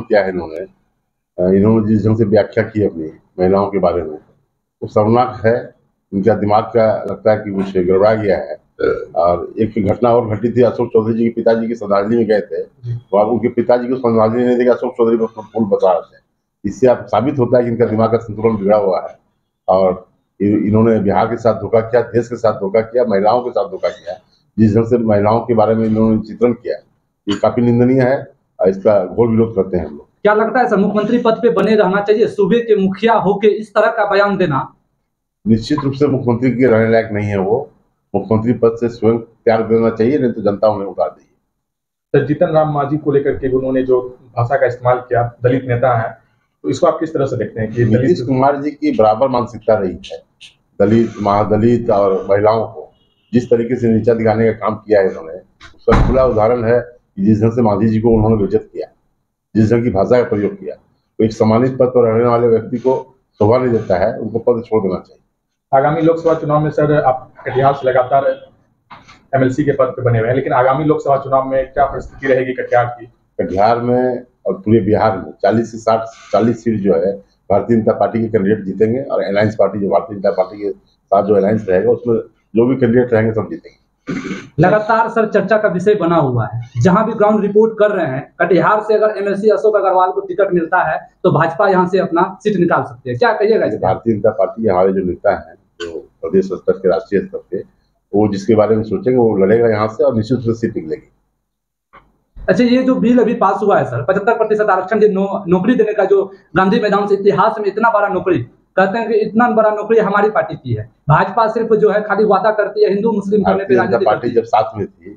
किया है इन्होंने। इन्होंने जिस ढंग से व्याख्या की अपनी महिलाओं के बारे में, वो शर्मनाक है। इनका दिमाग का लगता है कि कुछ गड़बड़ा गया है। और एक घटना और घटी थी, अशोक चौधरी जी के पिताजी की श्रद्धांजलि में गए थे, तो अब उनके पिताजी को श्रद्धांजलि नहीं देगा, अशोक चौधरी को फूल बता रहे थे। इससे आप साबित होता है कि इनका दिमाग का संतुलन बिगड़ा हुआ है और इन्होंने बिहार के साथ धोखा किया, देश के साथ धोखा किया, महिलाओं के साथ धोखा किया। जिस ढंग से महिलाओं के बारे में इन्होंने चित्रण किया, ये काफी निंदनीय है और इसका घोर विरोध करते हैं हम लोग। क्या लगता है सर, मुख्यमंत्री पद पे बने रहना चाहिए? सूबे के मुखिया होके इस तरह का बयान देना निश्चित रूप से मुख्यमंत्री के रहने लायक नहीं है। वो मुख्यमंत्री पद से स्वयं त्याग देना चाहिए, नहीं तो जनता उन्हें उतार देगी। सर, जीतन राम मांझी को लेकर के उन्होंने जो भाषा का इस्तेमाल किया, दलित नेता है, तो इसको आप किस तरह से देखते हैं कि नीतीश कुमार जी की बराबर मानसिकता रही है। दलित, महादलित और महिलाओं को जिस तरीके से नीचा दिखाने का काम किया है इन्होंने, उसका खुला उदाहरण है कि जिस ढंग से मांझी जी को उन्होंने बेइज्जत किया, जिस ढंग की भाषा का प्रयोग किया, तो एक सम्मानित पद पर रहने वाले व्यक्ति को शोभा नहीं देता है, उनको पद छोड़ देना चाहिए। आगामी लोकसभा चुनाव में सर, आप कटिहार से लगातार एमएलसी के पद पे बने हुए हैं, लेकिन आगामी लोकसभा चुनाव में क्या परिस्थिति रहेगी कटिहार की? कटिहार में और पूरे बिहार में 40 से 40 सीट जो है भारतीय जनता पार्टी के कैंडिडेट जीतेंगे और अलायंस पार्टी, जो भारतीय जनता पार्टी के साथ जो अलायंस रहेगा, उसमें जो भी कैंडिडेट रहेंगे सब जीतेंगे। लगातार सर चर्चा का विषय बना हुआ है, जहां भी ग्राउंड रिपोर्ट कर रहे हैं, कटिहार से अगर एमएलसी अशोक अग्रवाल को टिकट मिलता है तो भाजपा यहां से अपना सीट निकाल सकती है। क्या कहिएगा? भारतीय जनता पार्टी, हमारे जो नेता हैं, जो प्रदेश स्तर के, राष्ट्रीय स्तर के, वो जिसके बारे में सोचेंगे वो लड़ेगा यहाँ से और निश्चित रूप से सीट निकलेगी। अच्छा, ये जो बिल अभी पास हुआ है सर, 75% आरक्षण, नौकरी देने का, जो गांधी मैदान से इतिहास में इतना बड़ा नौकरी, कहते हैं कि इतना बड़ा नौकरी हमारी पार्टी की है। भाजपा सिर्फ जो है खाली वादा करती है, हिंदू मुस्लिम करने पे राजनीति पार्टी जब साथ में थी,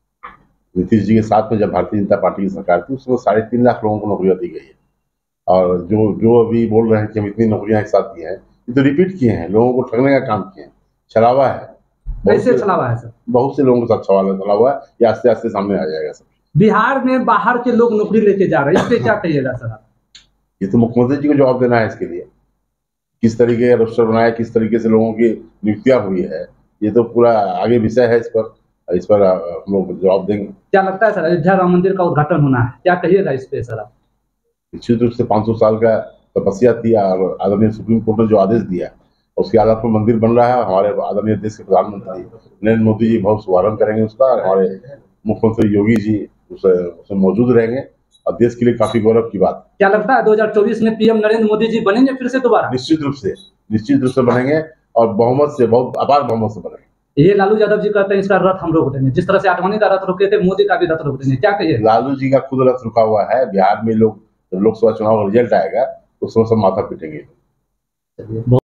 नीतीश जी के साथ में जब भारतीय जनता पार्टी की सरकार थी, उसमें 3.5 लाख लोगों को नौकरियां दी गई है। और जो अभी बोल रहे हैं कि हम इतनी नौकरियां एक साथ दी हैं, ये तो रिपीट किए हैं, लोगों को ठगने का काम किए हैं, छलावा है। कैसे छलावा है सर? बहुत से लोगों के साथ छलावा हुआ है, ये आस्ते आस्ते सामने आ जाएगा सब। बिहार में बाहर के लोग नौकरी लेके जा रहे हैं, इस पे क्या कहिएगा सर? ये तो मुख्यमंत्री जी को जवाब देना है इसके लिए, किस तरीके का रोस्टर बनाया, किस तरीके से लोगों की नियुक्तियां हुई है, ये तो पूरा आगे विषय है। इस पर हम लोग जवाब देंगे। क्या लगता है सर, अयोध्या राम मंदिर का उद्घाटन होना है, क्या कहिएगा इस पे सर? निश्चित रूप से 500 साल का तपस्या थी और आदरणीय सुप्रीम कोर्ट ने जो आदेश दिया, उसके आधार पर मंदिर बन रहा है। हमारे आदरणीय देश के प्रधानमंत्री नरेंद्र मोदी जी बहुत शुभारंभ करेंगे उसका, और हमारे मुख्यमंत्री योगी जी उसमें मौजूद रहेंगे और देश के लिए काफी गौरव की बात। क्या लगता है 2024 में पीएम नरेंद्र मोदी जी बनेंगे फिर से दोबारा? निश्चित रूप से बनेंगे और बहुमत से, बहुत अपार बहुमत से बनेंगे। ये लालू यादव जी कहते हैं इसका रथ हम रोक देंगे, जिस तरह से आडवाणी का रथ रोके थे, मोदी का भी रथ रोक देंगे, क्या कहिए? लालू जी का खुद रथ रुका हुआ है। बिहार में लोकसभा चुनाव का रिजल्ट आएगा तो उसमें सब माथा पीटेंगे।